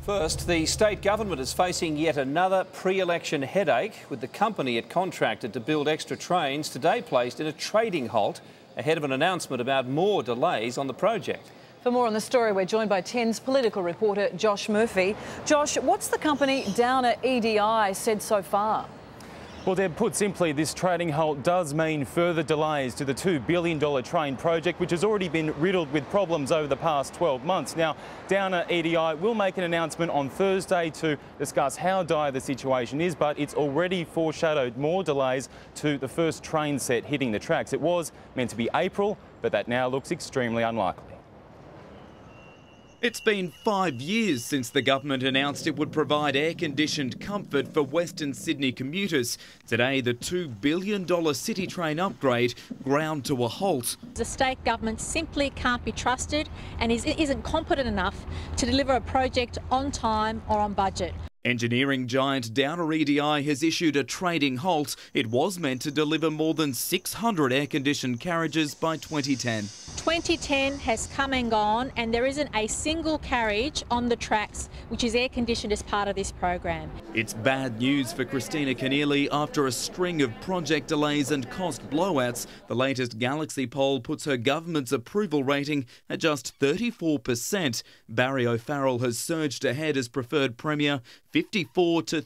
First, the state government is facing yet another pre-election headache, with the company it contracted to build extra trains today placed in a trading halt ahead of an announcement about more delays on the project. For more on the story, we're joined by 10's political reporter Josh Murphy. Josh, what's the company Downer EDI said so far? Well, Deb, put simply, this trading halt does mean further delays to the $2 billion train project, which has already been riddled with problems over the past 12 months. Now, Downer EDI will make an announcement on Thursday to discuss how dire the situation is, but it's already foreshadowed more delays to the first train set hitting the tracks. It was meant to be April, but that now looks extremely unlikely. It's been 5 years since the government announced it would provide air-conditioned comfort for Western Sydney commuters. Today, the $2 billion City Train upgrade ground to a halt. The state government simply can't be trusted and isn't competent enough to deliver a project on time or on budget. Engineering giant Downer EDI has issued a trading halt. It was meant to deliver more than 600 air-conditioned carriages by 2010. 2010 has come and gone, and there isn't a single carriage on the tracks which is air-conditioned as part of this program. It's bad news for Christina Keneally after a string of project delays and cost blowouts. The latest Galaxy poll puts her government's approval rating at just 34%. Barry O'Farrell has surged ahead as preferred premier, 54 to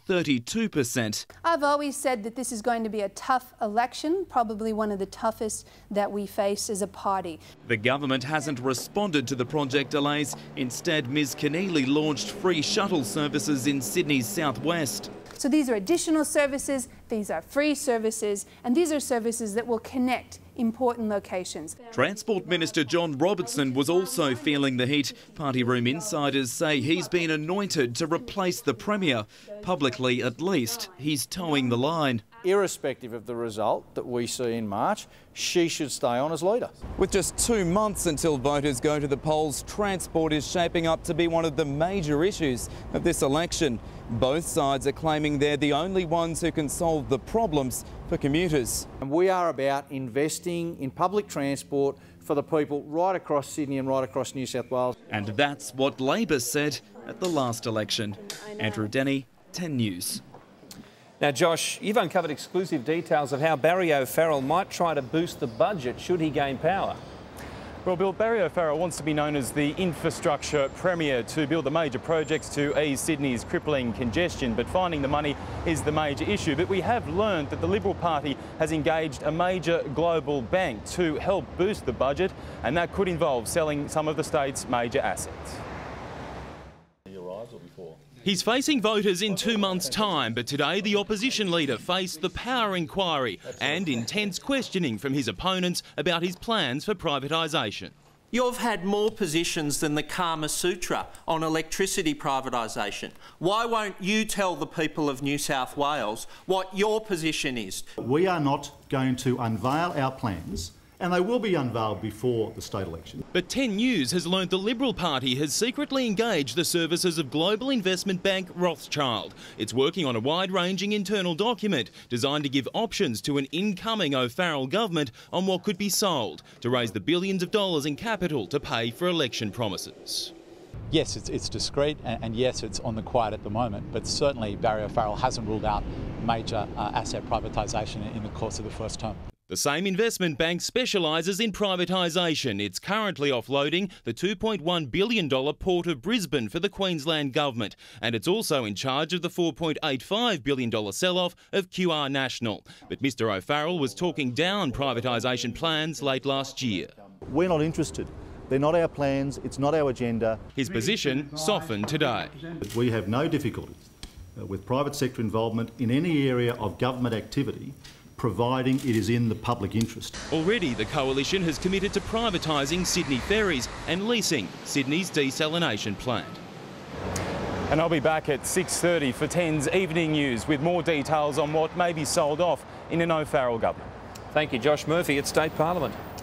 32%. I've always said that this is going to be a tough election, probably one of the toughest that we face as a party. The government hasn't responded to the project delays. Instead, Ms Keneally launched free shuttle services in Sydney's southwest. So these are additional services, these are free services, and these are services that will connect important locations. Transport Minister John Robertson was also feeling the heat. Party room insiders say he's been anointed to replace the Premier. Publicly, at least, he's towing the line. Irrespective of the result that we see in March, she should stay on as leader. With just 2 months until voters go to the polls, transport is shaping up to be one of the major issues of this election. Both sides are claiming they're the only ones who can solve the problems for commuters. And we are about investing in public transport for the people right across Sydney and right across New South Wales. And that's what Labor said at the last election. Andrew Denny, 10 News. Now, Josh, you've uncovered exclusive details of how Barry O'Farrell might try to boost the budget should he gain power. Well, Bill, Barry O'Farrell wants to be known as the infrastructure premier to build the major projects to ease Sydney's crippling congestion, but finding the money is the major issue. But we have learned that the Liberal Party has engaged a major global bank to help boost the budget, and that could involve selling some of the state's major assets. He's facing voters in 2 months' time, but today the opposition leader faced the power inquiry and intense questioning from his opponents about his plans for privatisation. You've had more positions than the Kama Sutra on electricity privatisation. Why won't you tell the people of New South Wales what your position is? We are not going to unveil our plans, and they will be unveiled before the state election. But 10 News has learned the Liberal Party has secretly engaged the services of global investment bank Rothschild. It's working on a wide-ranging internal document designed to give options to an incoming O'Farrell government on what could be sold to raise the billions of dollars in capital to pay for election promises. Yes, it's discreet, and yes, it's on the quiet at the moment, but certainly Barry O'Farrell hasn't ruled out major asset privatisation in the course of the first term. The same investment bank specialises in privatisation. It's currently offloading the $2.1 billion Port of Brisbane for the Queensland Government, and it's also in charge of the $4.85 billion sell-off of QR National. But Mr O'Farrell was talking down privatisation plans late last year. We're not interested. They're not our plans, it's not our agenda. His position softened today. We have no difficulty with private sector involvement in any area of government activity, providing it is in the public interest. Already the coalition has committed to privatising Sydney ferries and leasing Sydney's desalination plant. And I'll be back at 6:30 for 10's Evening News with more details on what may be sold off in an O'Farrell government. Thank you, Josh Murphy at State Parliament.